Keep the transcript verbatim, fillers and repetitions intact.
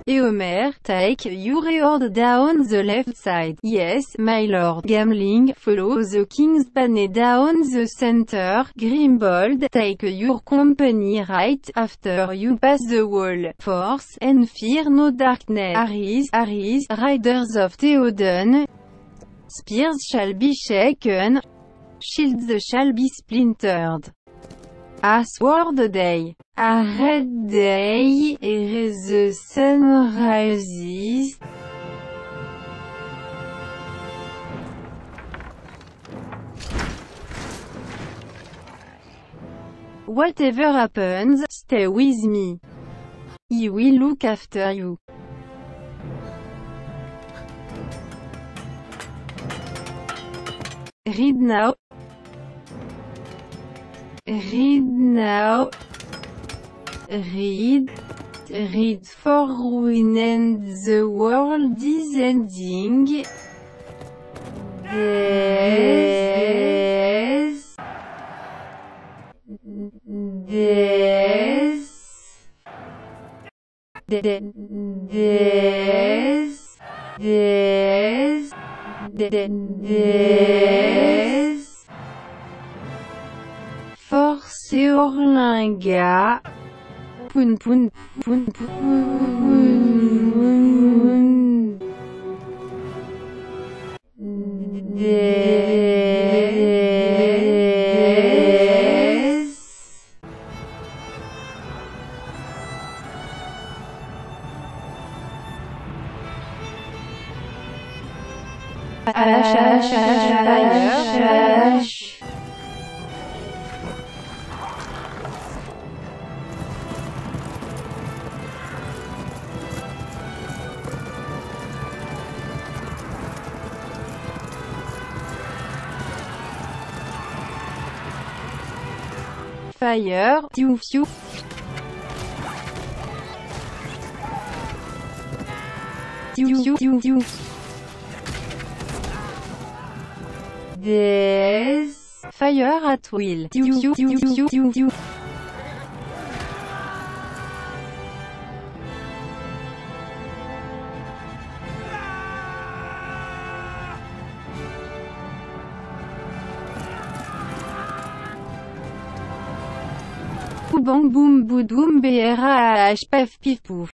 Eomer, take your reward down the left side. Yes, my lord. Gamling, follow the king's banner down the center. Grimbold, take your company right after you pass the wall. Force, and fear no darkness. Arise, Arise, riders of Theoden. Spears shall be shaken. Shields shall be splintered. A sword day, a red day, ere the sun rises. Whatever happens, stay with me. I will look after you. Read now. Read now. Read. Read for when the world is ending. Death. Death. Death. Death. Death. Death. Force Orlinga. Poun poun poun poun. Death. Ash, ash, ash, ash, ash. Fire, few few. Few few few few. Death. Fire at will. Few few few few few few. Bang boum boudoum B R A H paf pif pouf.